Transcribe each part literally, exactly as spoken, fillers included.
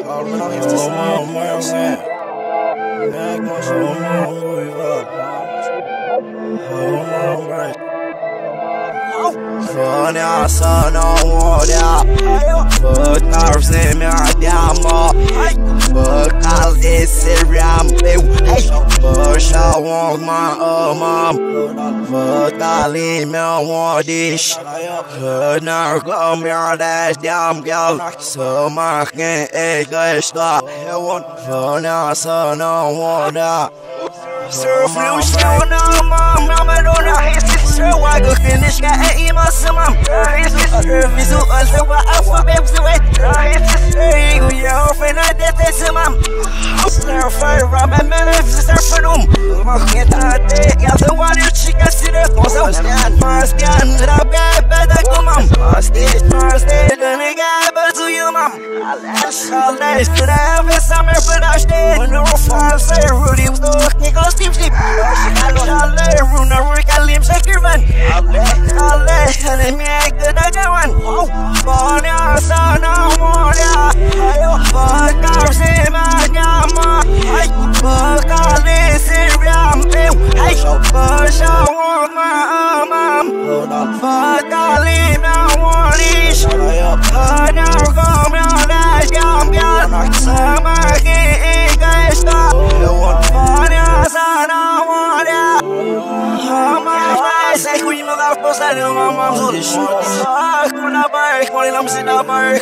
Sonia sana olha, botar sem me adama, botar desse rameu, botar uma amam, botar ali meu odis, na câmera das damgal, só marquem e gasta, Sonia sana olha. Surf no show now, mom. I'm on a his show. I go finish. Got eight months, mom. His service, also what I for babes away. His hey, you off and I did this, mom. Surf fire, I'm a man of surf room. I'm can't take out the one you chicken sit up. So stand, must stand. I'll get better, come on. Must stay, must stay. The nigga, but to you, mom. I'll nice to have a summer, but I stay. When you're far, say, Rudy was looking. Steve Steve Chalet, Runa, Rika, Lim, Shakirman Chalet, and me, I could have done one. Bonia, Sana, Monia, Bakar, Sima, Yama, Bakali, Siriam, Basha, Wama, Amam, Bakali, Nawanish, Anargom, Yam, Yam, Samaki, Igasta, Bonia, Sana, Monia, Amam, say, we know that was that in my mom's when I buy it, when I'm sitting up, I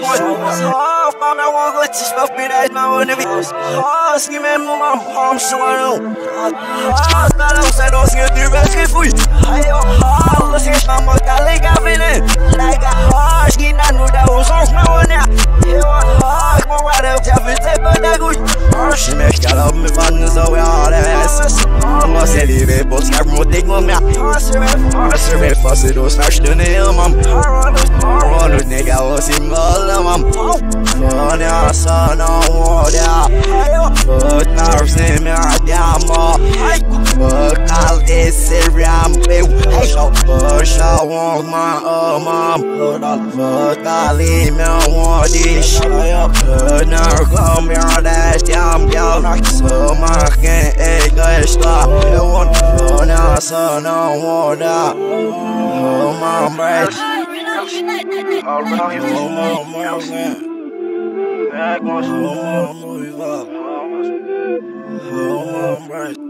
won't go to stuff, but I know when it is. Oh, see me, mom, I'm so I know. Oh, I don't see the best for you. I oh, let's get my colleague up in it. Like a horse, he not know that was off my one now. You want hard, more right up, have it, but I go. Oh, she makes got up me fun, so we all have. I'm a silly, but I'm not taking my mouth. I'm a survey for the dos, I should know, mom. I want to nigga, I was in all, mom. Sonia, sana, olha, botar sem me adama, botar desse rameu, botar uma amam, botar ali meu odis, na câmera das damgal, só marquem e gasta, Sonia, sana, olha, uma break. Back on home, move up. Home, right.